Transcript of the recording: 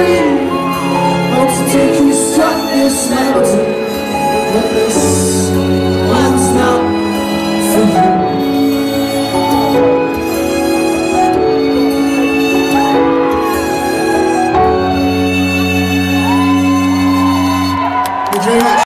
dream. Hope to take you struck this mountain, but this one's not for you. Thank you very much.